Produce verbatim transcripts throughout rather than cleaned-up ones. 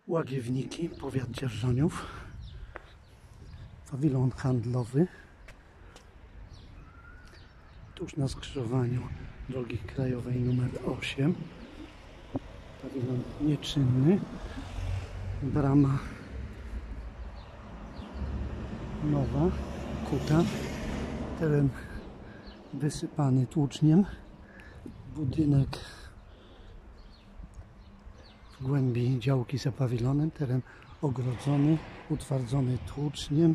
Łagiewniki, powiat Dzierżoniów, pawilon handlowy, tuż na skrzyżowaniu drogi krajowej numer osiem, pawilon nieczynny, brama nowa, kuta, teren wysypany tłuczniem, budynek w głębi działki za pawilonem, teren ogrodzony, utwardzony tłuczniem,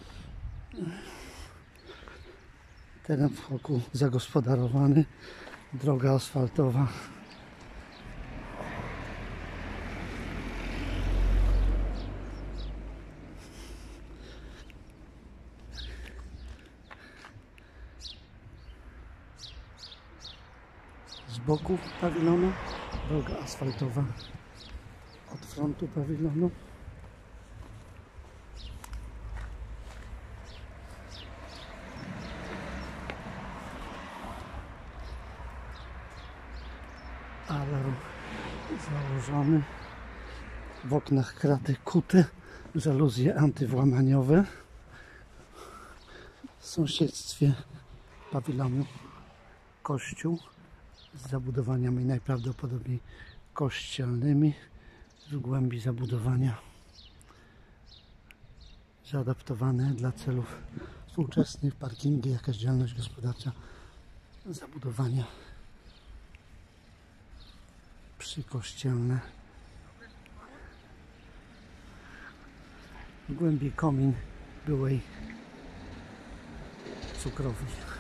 teren wokół zagospodarowany, droga asfaltowa. Z boku pawilonu droga asfaltowa od frontu pawilonu. Alarm założony. W oknach kraty kute, żaluzje antywłamaniowe. W sąsiedztwie pawilonu kościół z zabudowaniami najprawdopodobniej kościelnymi, w głębi zabudowania zaadaptowane dla celów współczesnych, parkingi, jakaś działalność gospodarcza, zabudowania przykościelne. W głębi komin byłej cukrowni.